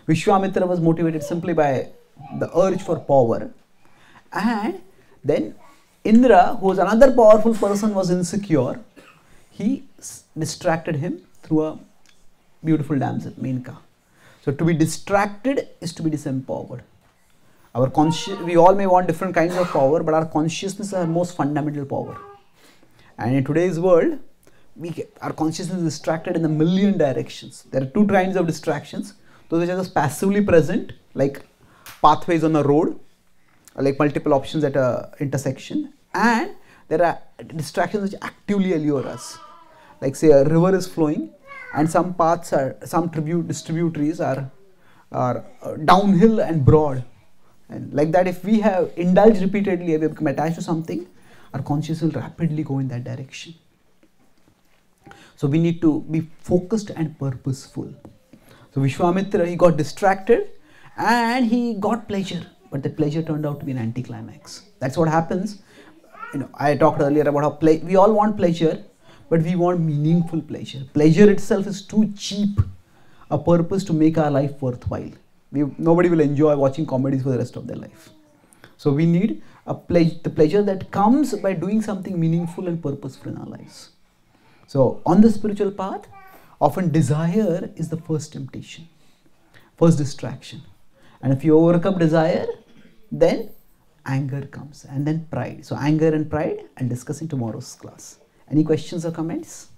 Vishvamitra was motivated simply by the urge for power. And then Indra, who was another powerful person, was insecure. He distracted him through a beautiful damsel, Menka. So to be distracted is to be disempowered. We all may want different kinds of power, but our consciousness is our most fundamental power. And in today's world, our consciousness is distracted in a million directions. There are two kinds of distractions. Those which are just passively present, like pathways on a road, like multiple options at a intersection. And there are distractions which actively allure us. Like say a river is flowing and some paths are, some distributaries are downhill and broad. And like that, if we have indulged repeatedly, we become attached to something, our consciousness will rapidly go in that direction. So we need to be focused and purposeful. So Vishvamitra, he got distracted and he got pleasure, but the pleasure turned out to be an anticlimax. That's what happens. I talked earlier about how we all want pleasure, but we want meaningful pleasure. Pleasure itself is too cheap a purpose to make our life worthwhile. Nobody will enjoy watching comedies for the rest of their life. So we need the pleasure that comes by doing something meaningful and purposeful in our lives. So on the spiritual path, often desire is the first temptation, first distraction. And if you overcome desire, then anger comes, and then pride. So anger and pride, I'll discuss in tomorrow's class. Any questions or comments?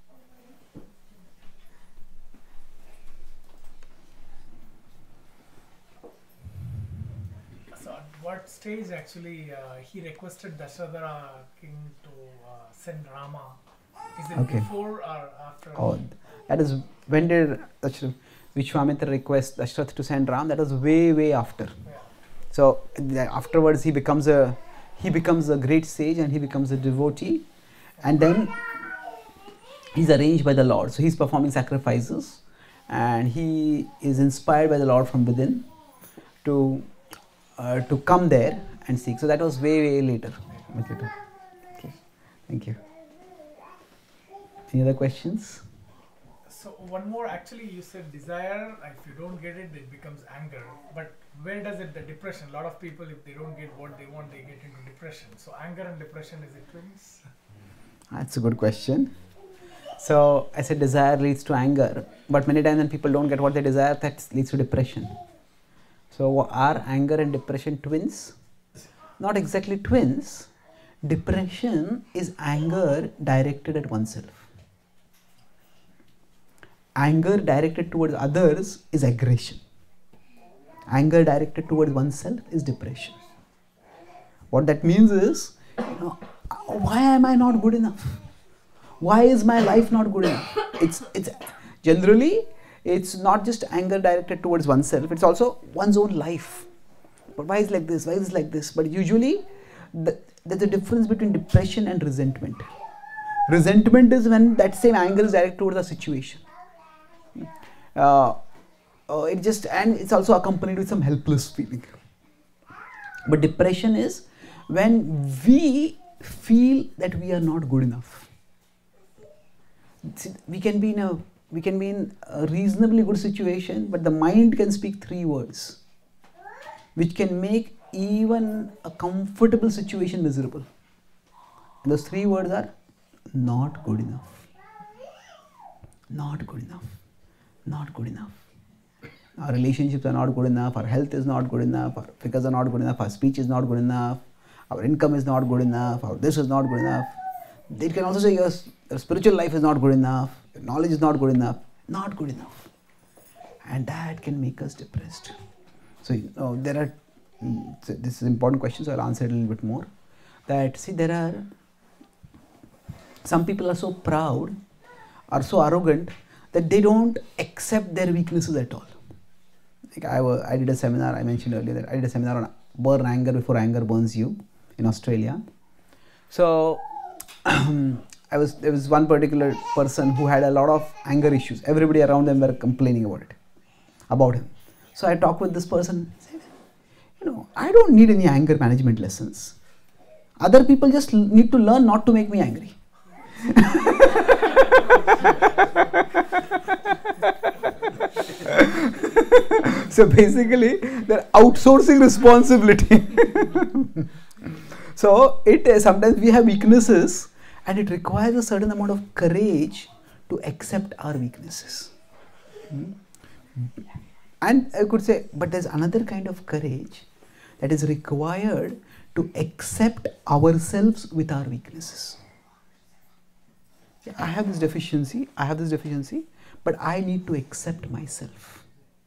So at what stage actually he requested Dasharatha king to send Rama? Is it before or after? Oh, that is, when did Vishvamitra request Dasharatha to send Ram? That was way after. Yeah. So afterwards he becomes a great sage and he becomes a devotee, and then he's arranged by the Lord. So he's performing sacrifices and he is inspired by the Lord from within to come there and seek. So that was way later. Okay. Thank you. Any other questions? So one more, actually you said desire, if you don't get it, it becomes anger. But where does the depression? A lot of people, if they don't get what they want, they get into depression. So anger and depression, is it twins? That's a good question. So I said desire leads to anger, but many times when people don't get what they desire, that leads to depression. So are anger and depression twins? Not exactly twins. Depression is anger directed at oneself. Anger directed towards others is aggression. Anger directed towards oneself is depression. What that means is, why am I not good enough? Why is my life not good enough? It's generally, it's not just anger directed towards oneself, it's also one's own life. But why is it like this? Why is it like this? But usually, there's a difference between depression and resentment. Resentment is when that same anger is directed towards a situation. And it's also accompanied with some helpless feeling. But depression is when we feel that we are not good enough. See, we can be in a reasonably good situation, but the mind can speak 3 words, which can make even a comfortable situation miserable. And those 3 words are not good enough, not good enough, not good enough. Our relationships are not good enough, our health is not good enough, our figures are not good enough, our speech is not good enough, our income is not good enough, our this is not good enough. It can also say your spiritual life is not good enough, your knowledge is not good enough, not good enough. And that can make us depressed. So there are, this is an important question, so I'll answer it a little bit more. That see, there are, some people are so proud, are so arrogant, that they don't accept their weaknesses at all. Like I did a seminar, I mentioned earlier that I did a seminar on burn anger before anger burns you in Australia. So there was one particular person who had a lot of anger issues. Everybody around them were complaining about him. So I talked with this person, said, I don't need any anger management lessons. Other people just need to learn not to make me angry. So basically, they're outsourcing responsibility. So sometimes we have weaknesses, and it requires a certain amount of courage to accept our weaknesses. And I could say, but there's another kind of courage that is required to accept ourselves with our weaknesses. I have this deficiency, but I need to accept myself.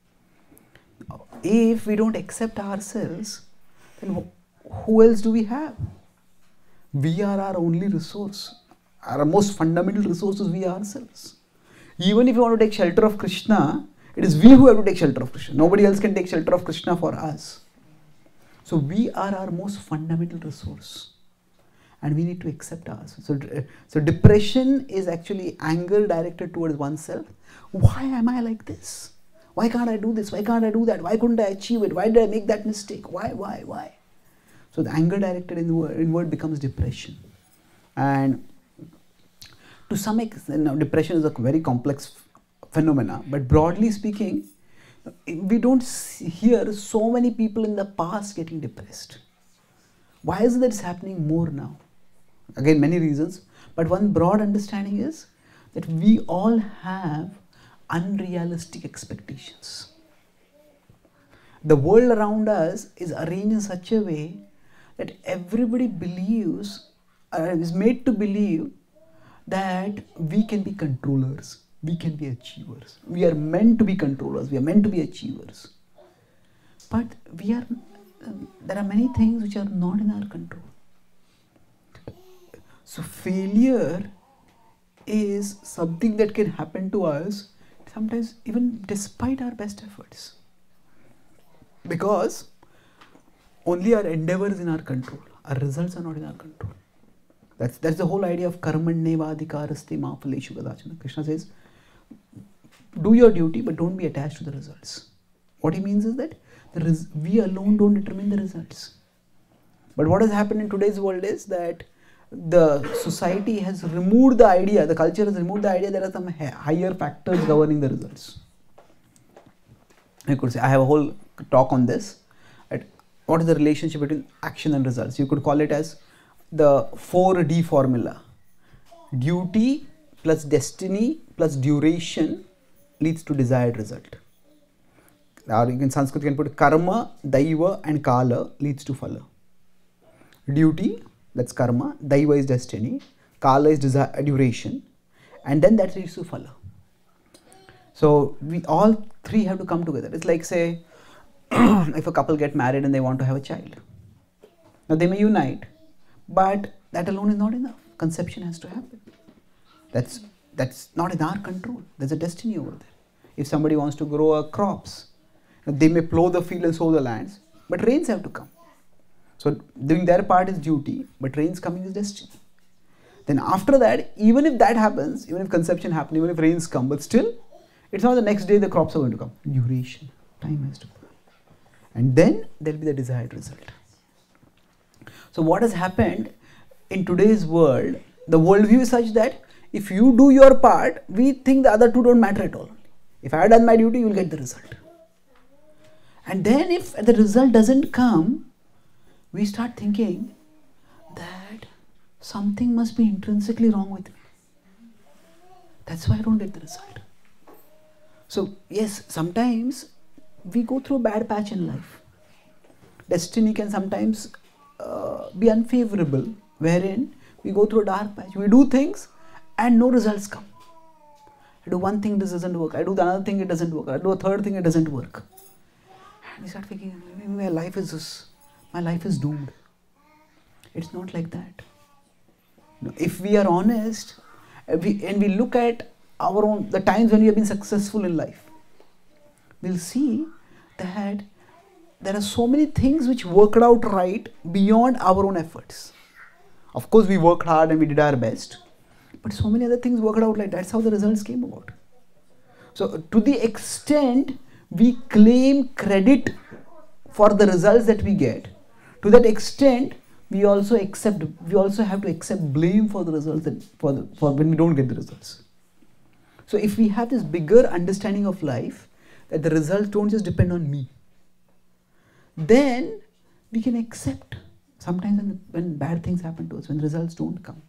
If we don't accept ourselves, then who else do we have? We are our only resource. Our most fundamental resource is we ourselves. Even if you want to take shelter of Krishna, it is we who have to take shelter of Krishna. Nobody else can take shelter of Krishna for us. So we are our most fundamental resource. And we need to accept ourselves. So depression is actually anger directed towards oneself. Why am I like this? Why can't I do this? Why can't I do that? Why couldn't I achieve it? Why did I make that mistake? Why? So the anger directed inward becomes depression. And to some extent, now depression is a very complex phenomena. But broadly speaking, we don't hear so many people in the past getting depressed. Why is it that it's happening more now? Again, many reasons, but one broad understanding is that we all have unrealistic expectations. The world around us is arranged in such a way that everybody believes, is made to believe that we can be controllers, we can be achievers. We are meant to be controllers, we are meant to be achievers. But there are many things which are not in our control. So failure is something that can happen to us sometimes even despite our best efforts. Because only our endeavor is in our control. Our results are not in our control. That's the whole idea of karmanyeva adhikaraste ma phaleshu kadachana. Krishna says, do your duty but don't be attached to the results. What he means is that we alone don't determine the results. But what has happened in today's world is that the society has removed the idea, the culture has removed the idea there are some higher factors governing the results. I could say, I have a whole talk on this. What is the relationship between action and results? You could call it as the 4D formula. Duty plus destiny plus duration leads to desired result. Or in Sanskrit you can put karma, daiva and kala leads to phala. Duty, that's karma, daiva is destiny, kala is duration, and then that leads to phala. So we all three have to come together. It's like, say, if a couple get married and they want to have a child. Now they may unite, but that alone is not enough. Conception has to happen. That's not in our control. There's a destiny over there. If somebody wants to grow crops, they may plow the field and sow the lands, but rains have to come. So doing their part is duty, but rains coming is destiny. Then after that, even if that happens, even if conception happens, even if rains come, but still, it's not the next day the crops are going to come. Duration, time has to come. And then there will be the desired result. So what has happened in today's world, the worldview is such that if you do your part, we think the other two don't matter at all. If I have done my duty, you will get the result. And then if the result doesn't come, we start thinking that something must be intrinsically wrong with me. That's why I don't get the result. So yes, sometimes we go through a bad patch in life. Destiny can sometimes be unfavorable, wherein we go through a dark patch. We do things and no results come. I do one thing, this doesn't work. I do the another thing, it doesn't work. I do a third thing, it doesn't work. And we start thinking, maybe my life is doomed. It's not like that. No, if we are honest, and we look at the times when we have been successful in life, we'll see that there are so many things which worked out right beyond our own efforts. Of course, we worked hard and we did our best, but so many other things worked out like that's how the results came about. So to the extent we claim credit for the results that we get, to that extent we also have to accept blame for the results for when we don't get the results. So if we have this bigger understanding of life, that the results don't just depend on me, then we can accept sometimes when bad things happen to us, when results don't come.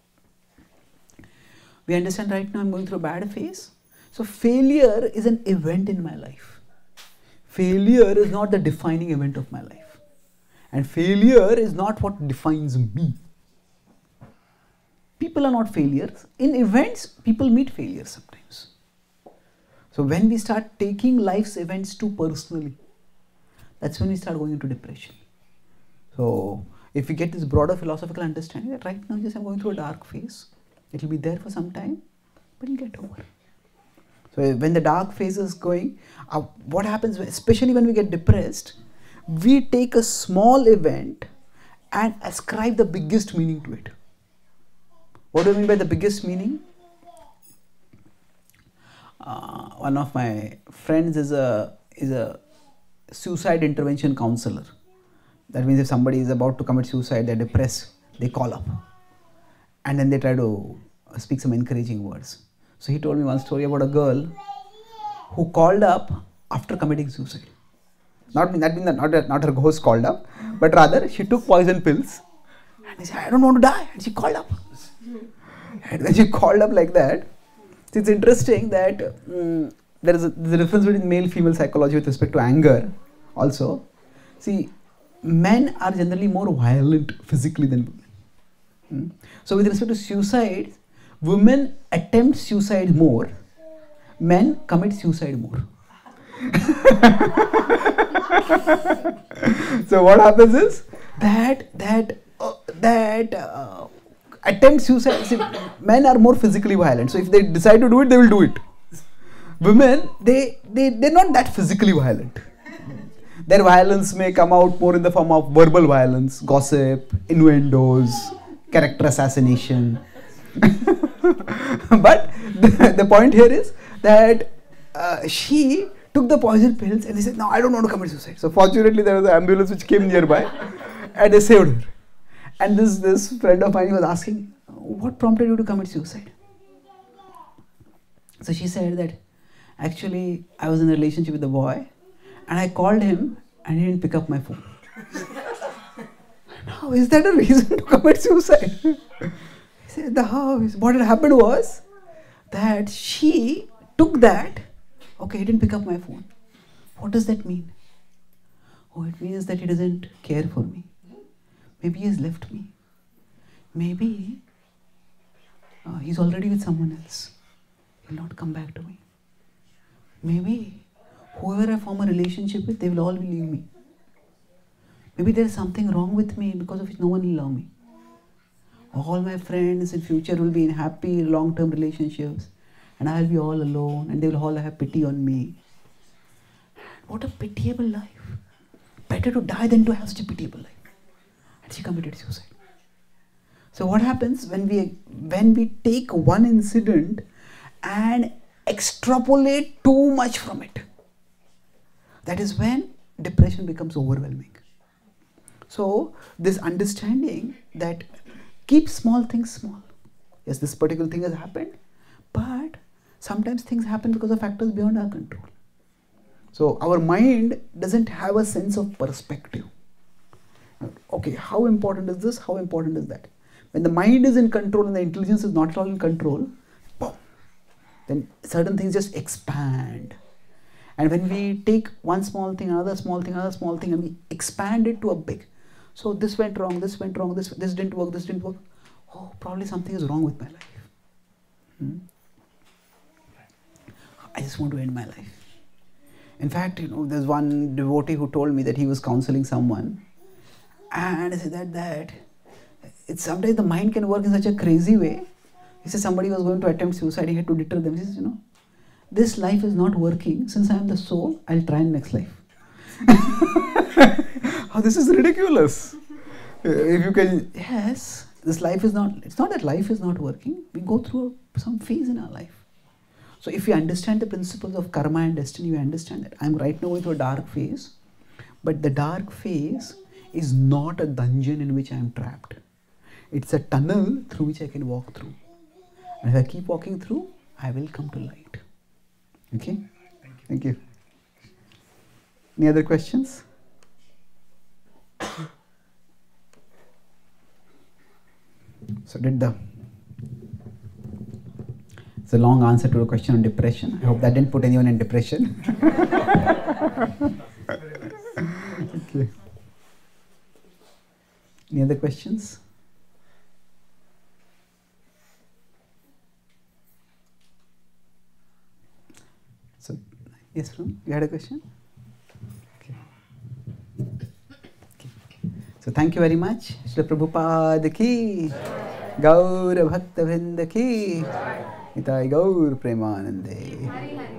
We understand right now I'm going through a bad phase. So failure is an event in my life. Failure is not the defining event of my life. And failure is not what defines me. People are not failures. In events, people meet failures sometimes. So when we start taking life's events too personally, that's when we start going into depression. So if we get this broader philosophical understanding that right now just I'm going through a dark phase, it will be there for some time, but you'll get over. So when the dark phase is going, what happens, especially when we get depressed, we take a small event and ascribe the biggest meaning to it. What do I mean by the biggest meaning? One of my friends is a suicide intervention counselor. That means if somebody is about to commit suicide, they're depressed, they call up. And then they try to speak some encouraging words. So he told me one story about a girl who called up after committing suicide. Not her ghost called up, but rather she took poison pills and she said, I don't want to die. And she called up. And when she called up like that, it's interesting that there is a difference between male-female psychology with respect to anger also. See, men are generally more violent physically than women. So with respect to suicide, women attempt suicide more, men commit suicide more. So what happens is that attempt suicide, see, men are more physically violent. So if they decide to do it, they will do it. Women, they're not that physically violent. Their violence may come out more in the form of verbal violence, gossip, innuendos, character assassination. But the point here is that she took the poison pills and they said, no, I don't want to commit suicide. So fortunately there was an ambulance which came nearby and they saved her. And this friend of mine was asking, what prompted you to commit suicide? So she said that actually I was in a relationship with a boy and I called him and he didn't pick up my phone. Now, is that a reason to commit suicide? He said, what had happened was that she took that, okay, he didn't pick up my phone. What does that mean? Oh, it means that he doesn't care for me. Maybe he has left me. Maybe he's already with someone else. He'll not come back to me. Maybe whoever I form a relationship with, they will all leave me. Maybe there is something wrong with me because of which no one will love me. All my friends in future will be in happy long-term relationships and I will be all alone and they will all have pity on me. What a pitiable life. Better to die than to have such a pitiable life. And she committed suicide. So what happens when we take one incident and extrapolate too much from it? That is when depression becomes overwhelming. So this understanding that keep small things small. Yes, this particular thing has happened, but sometimes things happen because of factors beyond our control. So our mind doesn't have a sense of perspective. Okay, how important is this? How important is that? When the mind is in control and the intelligence is not at all in control, boom, then certain things just expand. And when we take one small thing, another small thing, and we expand it to a big. So this went wrong, this didn't work, this didn't work. Oh, probably something is wrong with my life. I just want to end my life. In fact, there's one devotee who told me that he was counseling someone. And I said that it's sometimes the mind can work in such a crazy way. He said somebody was going to attempt suicide, he had to deter them. He says, this life is not working. Since I am the soul, I'll try in next life. Oh, this is ridiculous. If you can, yes, this life is not, it's not that life is not working. We go through some phase in our life. So if you understand the principles of karma and destiny, you understand that I'm right now going through a dark phase. But the dark phase is not a dungeon in which I am trapped. It's a tunnel through which I can walk through. And if I keep walking through, I will come to light. Okay? Thank you. Thank you. Any other questions? So it's a long answer to a question on depression. I hope that didn't put anyone in depression. Okay. Any other questions? So, yes, Ram, you had a question? Okay. So thank you very much. Srila Prabhupada ki, Gaur Bhakta Vrinda ki, Nitai Gaur Premanande.